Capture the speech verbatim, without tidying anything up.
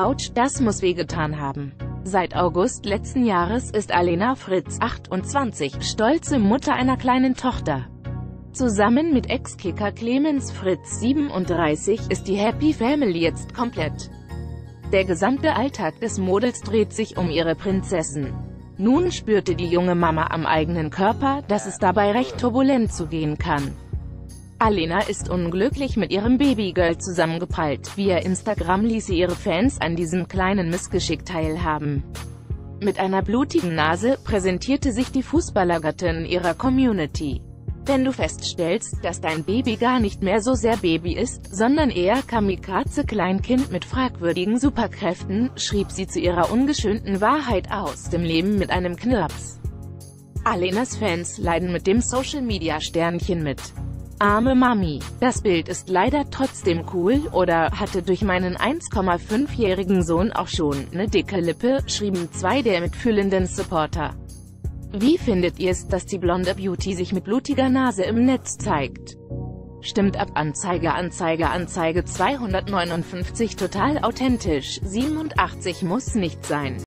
Autsch, das muss wehgetan haben. Seit August letzten Jahres ist Alena Fritz, achtundzwanzig, stolze Mutter einer kleinen Tochter. Zusammen mit Ex-Kicker Clemens Fritz, siebenunddreißig, ist die Happy Family jetzt komplett. Der gesamte Alltag des Models dreht sich um ihre Prinzessin. Nun spürte die junge Mama am eigenen Körper, dass es dabei recht turbulent zugehen kann. Alena ist unglücklich mit ihrem Babygirl zusammengeprallt. Via Instagram ließ sie ihre Fans an diesem kleinen Missgeschick teilhaben. Mit einer blutigen Nase präsentierte sich die Fußballergattin ihrer Community. Wenn du feststellst, dass dein Baby gar nicht mehr so sehr Baby ist, sondern eher Kamikaze-Kleinkind mit fragwürdigen Superkräften, schrieb sie zu ihrer ungeschönten Wahrheit aus dem Leben mit einem Knirps. Alenas Fans leiden mit dem Social-Media-Sternchen mit. Arme Mami, das Bild ist leider trotzdem cool, oder hatte durch meinen eins Komma fünf-jährigen Sohn auch schon ne dicke Lippe, schrieben zwei der mitfühlenden Supporter. Wie findet ihr es, dass die blonde Beauty sich mit blutiger Nase im Netz zeigt? Stimmt ab. Anzeige Anzeige Anzeige zweihundertneunundfünfzig total authentisch, siebenundachtzig muss nicht sein.